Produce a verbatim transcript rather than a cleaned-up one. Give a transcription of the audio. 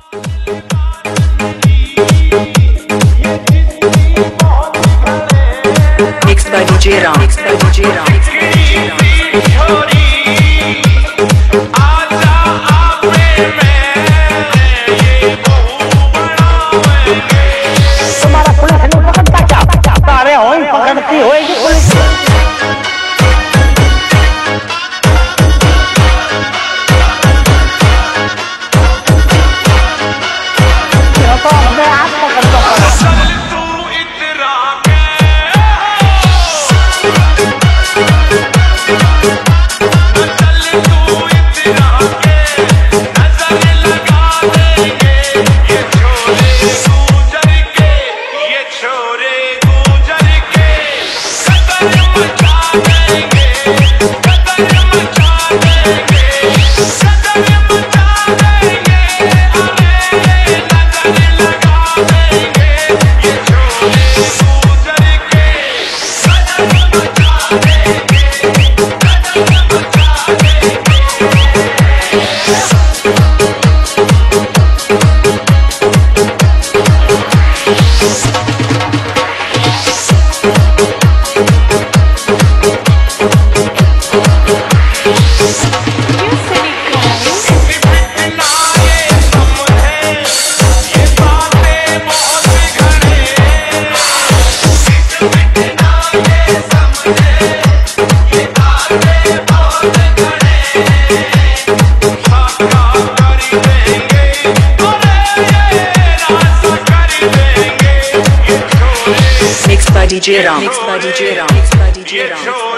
Mixed by D J Ram. Mixed by D J Ram. Mixed by D J Ram. तुम्हारा police नहीं पकड़ता क्या? सारे हो पकड़ती होगी पुलिस। तो हमें आप पकड़ दो। Mixed by D J Ram. Mixed by D J Ram. Mixed by D J Ram.